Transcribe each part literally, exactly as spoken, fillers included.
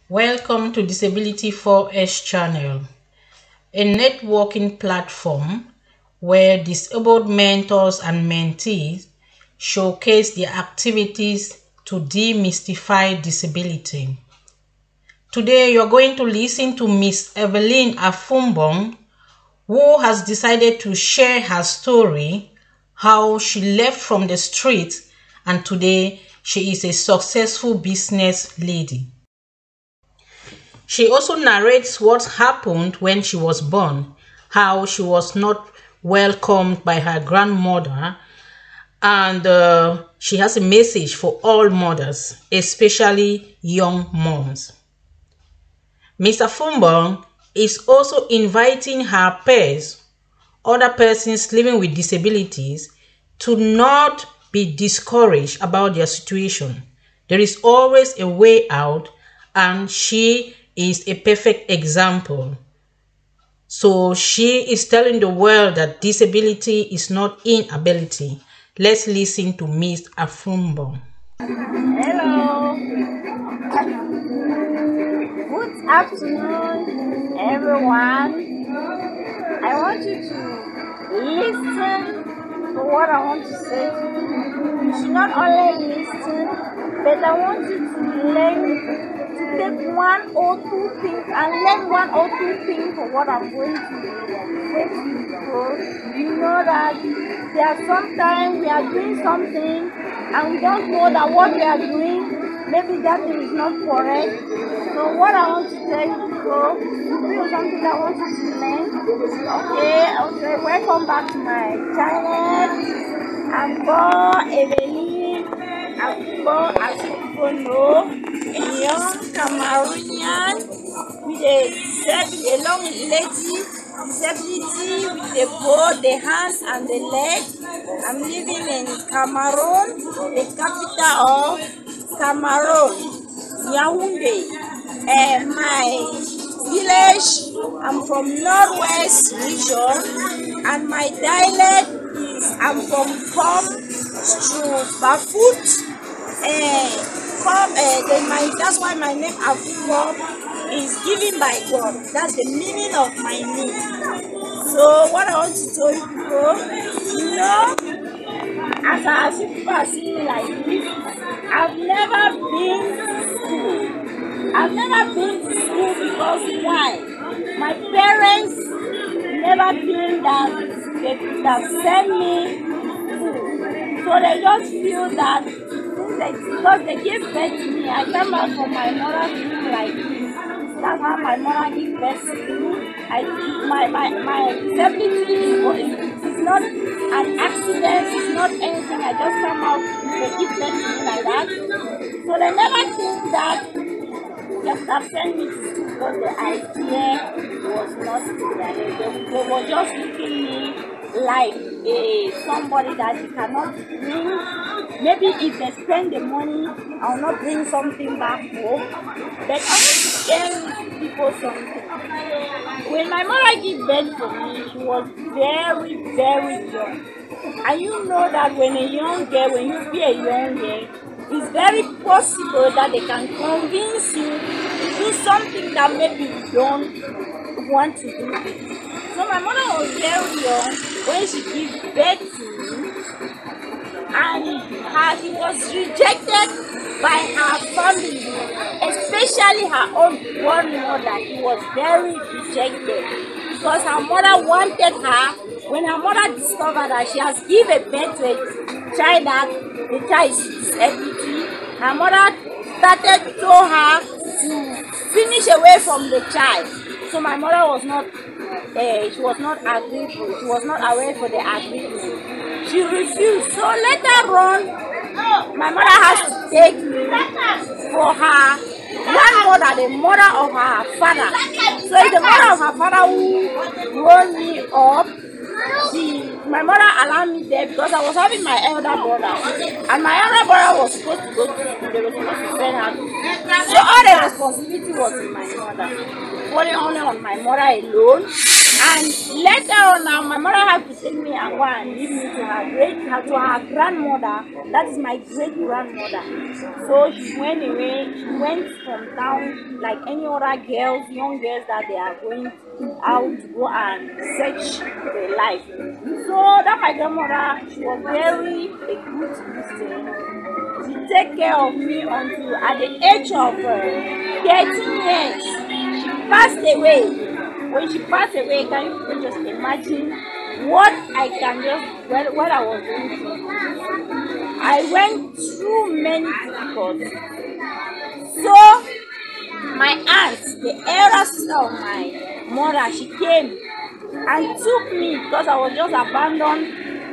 Welcome to Disability four S channel, a networking platform where disabled mentors and mentees showcase their activities to demystify disability. Today you're going to listen to Miss Evelyn Afumbong, who has decided to share her story, how she left from the streets and today she is a successful business lady. She also narrates what happened when she was born, how she was not welcomed by her grandmother, and uh, she has a message for all mothers, especially young moms. Miss Afumbong is also inviting her peers, other persons living with disabilities, to not be discouraged about their situation. There is always a way out, and she is a perfect example. So she is telling the world that disability is not inability. Let's listen to Miss Afumbong. Hello. Good afternoon, everyone. I want you to listen to what I want to say to you. You should not only listen, but I want you to learn to take one or two things and learn one or two things for what I'm going to say to you. So you know that there are sometimes we are doing something and we don't know that what we are doing, maybe that thing is not correct. So what I want to tell you, so this is something I want you to learn. Okay, okay, welcome back to my channel. I'm born Evelyn Afumbong, as people know, a young Cameroonian with a, a long lady disability with the both the hands and the legs. I'm living in Cameroon, the capital of Cameroon, Yaoundé. Uh, my village, I'm from Northwest region, and my dialect is I'm from Pom to Bafut. Uh, Pom, uh, the, my, that's why my name Afumbong is given by God. That's the meaning of my name. So what I want to tell you people, you know, as I see people are seeing like this, I've never been to school. I've never been to school because why? My parents never been that they could have sent me school. So they just feel that since they, because they gave birth to me, I came out from my mother's womb like this. That's how my mother gave birth to me. I, my, my, my disability is, is not an accident, it's not anything. I just come out, they give birth to me like that. So they never think that they could have sent me to school because the idea was not there. They, they were just looking me like a somebody that you cannot bring. Maybe if they spend the money, I'll not bring something back home. But I want to tell people something. When my mother gave birth to me, she was very, very young. And you know that when a young girl, when you be a young girl, it's very possible that they can convince you to do something that maybe you don't want to do. So my mother was very young when she gave birth to me, and her, she was rejected by her family, especially her own grandmother. She was very rejected because her mother wanted her. When her mother discovered that she has given birth to a child that the child is disability, her mother started to her to finish away from the child. So my mother was not, uh, she was not agreeable. She was not aware for the agreement. She refused. So later on, my mother has to take me for her grandmother, the mother of her father. So it's the mother of her father who grew me up. She, my mother allowed me there because I was having my elder brother, and my elder brother was supposed to go to school. They were supposed to send her to school. So all the responsibility was in my mother, falling only on my mother alone. And later on, now my mother had to take me and go and leave me to her great, her, to her grandmother. That is my great grandmother. So she went away. She went from town like any other girls, young girls that they are going out to go and search their life. So that my grandmother, she was very a good Christian. She take care of me until at the age of uh, thirteen years, she passed away. When she passed away, can you just imagine what I can just, what, what I was going through? I went through many difficulties. So, my aunt, the elder sister of my mother, she came and took me because I was just abandoned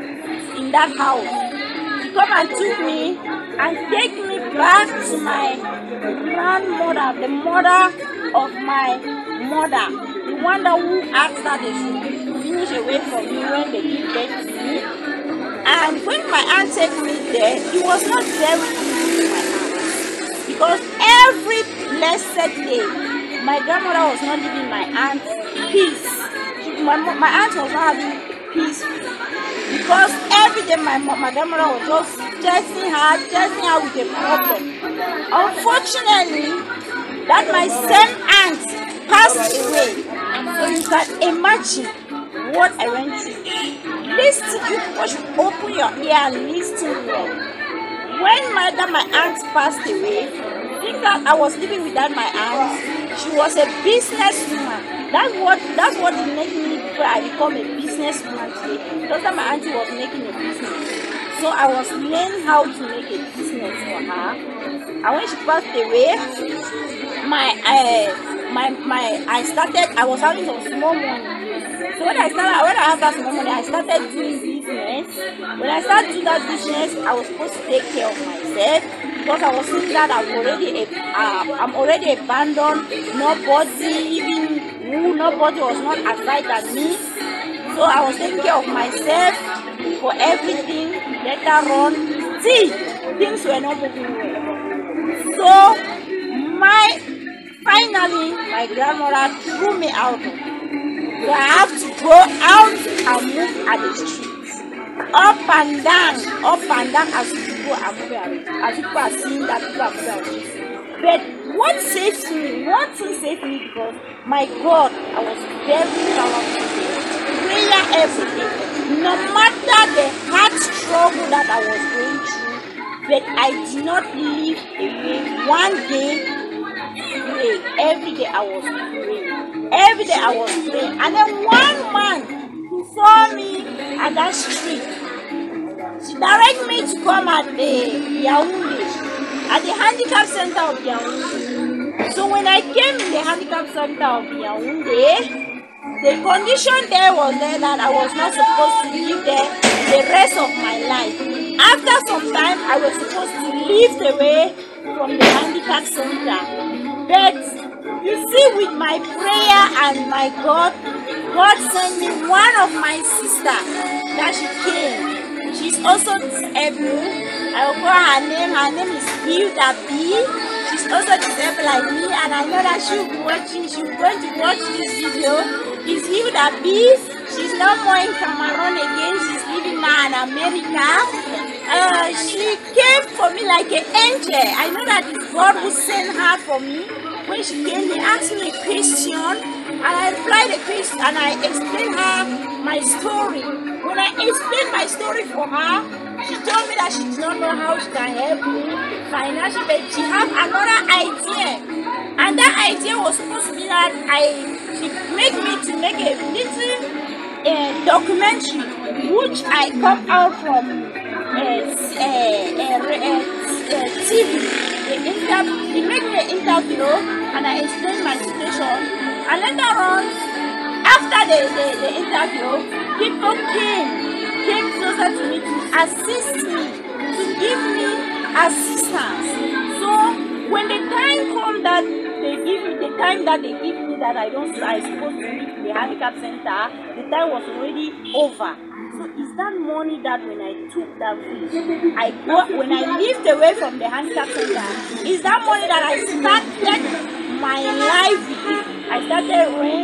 in that house. She come and took me and take me back to my grandmother, the mother of my mother. The one that who asked that they should finish away from me when they give birth to me. And when my aunt took me there, it was not very easy to my aunt. Because every blessed day, my grandmother was not giving my aunt peace. She, my, my aunt was not having peace. Because every day my, my grandmother was just chasing her, chasing her with a problem. Unfortunately, that my same aunt passed away. So you can imagine what I went through. Listen, you should open your ear and listen well. When my, that my aunt passed away, think that I was living with that my aunt. She was a businesswoman. That's what that's what made me before I become a businesswoman today. Because that my auntie was making a business. So I was learning how to make a business for her. And when she passed away, my uh, my my I started I was having some small money. So when I started when I had that small money, I started doing business. When I started doing that business, I was supposed to take care of myself because I was thinking that I'm already a, uh, I'm already abandoned. Nobody even who nobody was not as right as me. So I was taking care of myself for everything. Later on, see, things were not moving well. So my finally my grandmother threw me out. So I have to go out and move at the streets. Up and down, up and down as people are moving, as people are seeing that people are moving at the streets. But what saved me, one thing saved me because my God, I was very powerful. Prayer every day. No matter the hard struggle that I was going through, but I did not live away one day. Pray. Every day I was praying. Every day I was praying. And then one man who saw me at that street, she directed me to come at the Yaoundé, at the handicap center of Yaoundé. So when I came in the handicap center of Yaoundé, the condition there was there that I was not supposed to live there the rest of my life. After some time, I was supposed to live away from the handicap center. But you see, with my prayer and my God, God sent me one of my sisters that she came. She's also disabled. I will call her name. Her name is Hilda B. She's also disabled like me, and I know that she'll be watching. She's going to watch this video. It's Hilda B. She's no more in Cameroon again. She's living now in America. Uh, she came for me like an angel. I know that it's God who sent her for me. When she came, he asked me a question, and I replied a question, and I explained her my story. When I explained my story for her, she told me that she did not know how she can help me financially, but she had another idea. And that idea was supposed to be that I she made me to make a little uh, documentary, which I come out from uh, uh, uh, uh, T V. The interview, he made me an interview, and I explained my situation. And later on, after the, the, the interview, people came, came closer to me to assist me, to give me assistance. So when the time comes that they give me, the time that they give me that I don't, I supposed to leave the handicap center, the time was already over. So is that money that when I took that risk, I go, when I lived away from the handicap center, is that money that I started my life with? I started rent,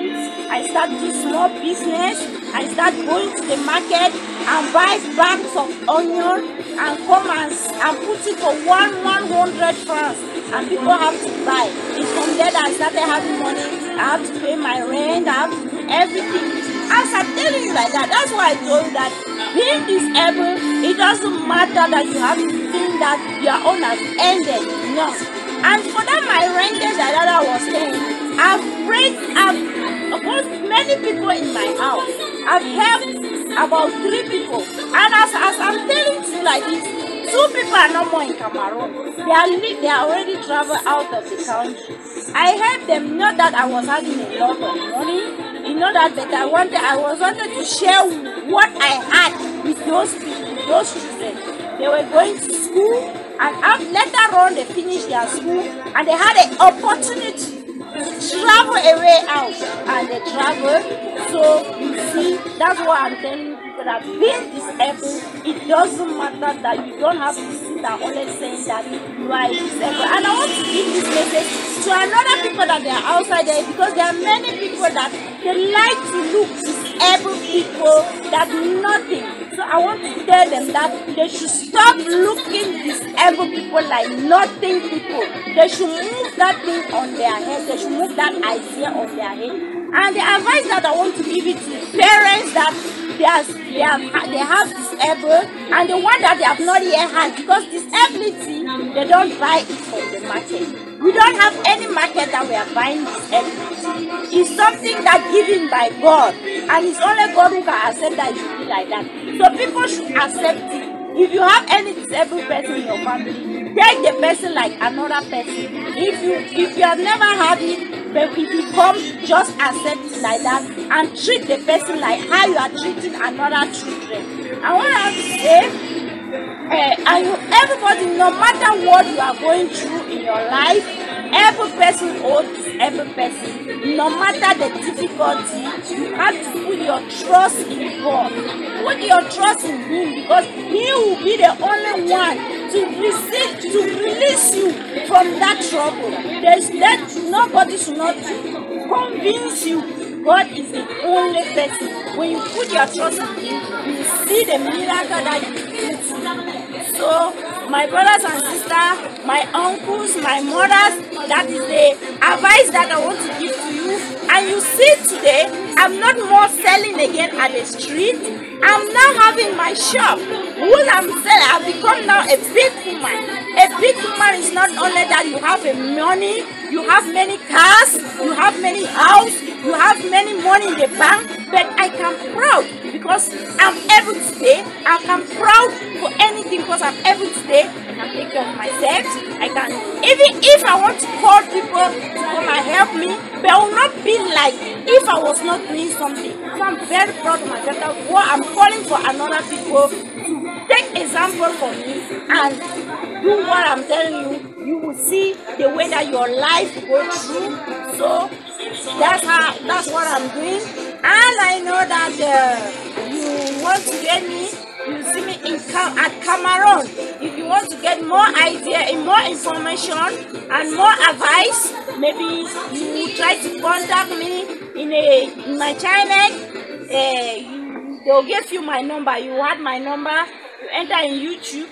I start this small business. I start going to the market and buy bags of onion and come and, and put it for one one hundred francs, and people have to buy. It's from there that I started having money. I have to pay my rent. I have to do everything. As I'm telling you like that, that's why I told you that being disabled, it doesn't matter that you have to think that your own has ended. No. And for that, my renters that I was saying, I've raised, I've opposed many people in my house. I've helped about three people. And as, as I'm telling you like this, two people are no more in Cameroon. They are they are already traveled out of the country. I helped them, not that I was having a lot of money, you know that, but I wanted I was wanted to share what I had with those people, those children. They were going to school, and later on they finished their school, and they had an opportunity to travel away out, and they traveled. So you see, that's why I'm telling you people that being disabled, it doesn't matter that you don't have to sit and always saying that you are disabled. And I want to give this message to another people that they are outside there, because there are many people that they like to look disabled people that nothing. So I want to tell them that they should stop looking disabled people like nothing people. They should move that thing on their head. They should move that idea on their head. And the advice that I want to give it to parents that they have, they have, they have disabled, and the one that they have not yet had, because disability, they don't buy it from the market. We don't have any market that we are buying disability. It's something that's given by God, and it's only God who can accept that you be like that. So people should accept it. If you have any disabled person in your family, take the person like another person. If you if you have never had it, but if you come, just accept it like that and treat the person like how you are treating another children. I want to say, uh, and you, everybody, no matter what you are going through in your life, every person owes every person. No matter the difficulty, you have to put your trust in God. Put your trust in Him, because He will be the only one to receive, to release you from that trouble. There's that nobody should not convince you. God is the only person. When you put your trust in Him, you will see the miracle that you need. So, my brothers and sisters, my uncles, my mothers, that is the advice that I want to give to you. And you see today, I'm not more selling again at the street. I'm now having my shop. What I'm selling, I've become now a big woman. A big woman is not only that you have a money, you have many cars, you have many houses, you have many money in the bank, but I can proud because I'm able today. I can proud for anything because I'm able today. I can take care of myself. I can, even if I want to call people to come and help me, but I will not be like if I was not doing something. So I'm very proud of myself that what I'm calling for another people to take example for me and do what I'm telling you. You will see the way that your life will go through. So that's how, that's what I'm doing. And I know that uh, you want to get me, you see me in Cam at Cameroon. If you want to get more idea and more information and more advice, maybe you try to contact me in a in my channel. Uh, you, they'll give you my number. You had my number. You enter in YouTube.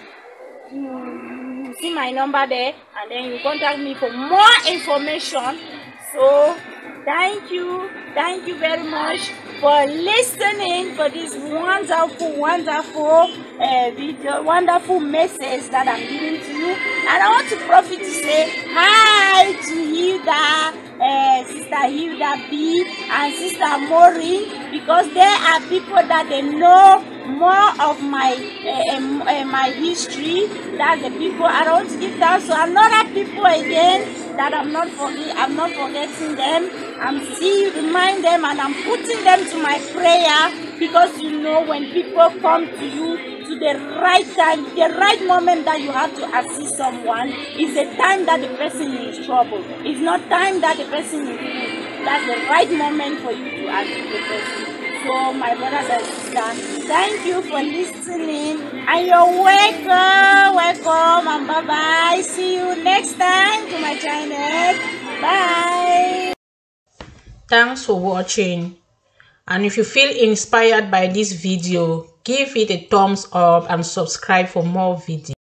You, you see my number there, and then you contact me for more information. So thank you, thank you very much for listening for this wonderful, wonderful uh, video, wonderful message that I'm giving to you. And I want to profit to say hi to Hilda, uh, Sister Hilda B and Sister Maureen, because they are people that they know more of my uh, uh, my history than the people. I want to give that to another people again that I'm not forget, I'm not forgetting them. I'm still remind them, and I'm putting them to my prayer, because you know when people come to you to the right time, the right moment that you have to assist someone is the time that the person is in trouble. It's not time that the person is good. That's the right moment for you to assist the person. So my brothers and sisters, thank you for listening, and you're welcome, welcome, and bye bye. See you next time to my channel. Bye. Thanks for watching. And if you feel inspired by this video, give it a thumbs up and subscribe for more videos.